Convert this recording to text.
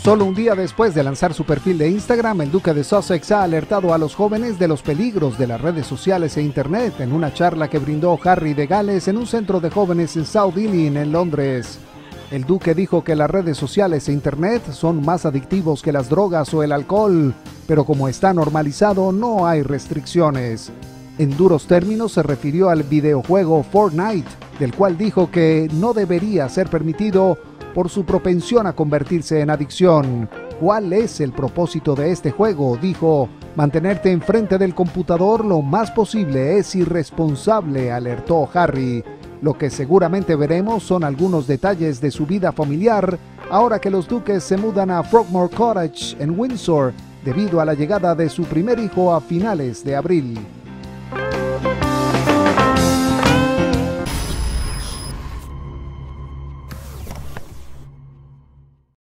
Solo un día después de lanzar su perfil de Instagram, el duque de Sussex ha alertado a los jóvenes de los peligros de las redes sociales e internet en una charla que brindó Harry de Gales en un centro de jóvenes en South Ealing, en Londres. El duque dijo que las redes sociales e internet son más adictivos que las drogas o el alcohol, pero como está normalizado no hay restricciones. En duros términos se refirió al videojuego Fortnite, del cual dijo que no debería ser permitido por su propensión a convertirse en adicción. ¿Cuál es el propósito de este juego?, dijo. Mantenerte enfrente del computador lo más posible es irresponsable, alertó Harry. Lo que seguramente veremos son algunos detalles de su vida familiar ahora que los duques se mudan a Frogmore Cottage en Windsor debido a la llegada de su primer hijo a finales de abril.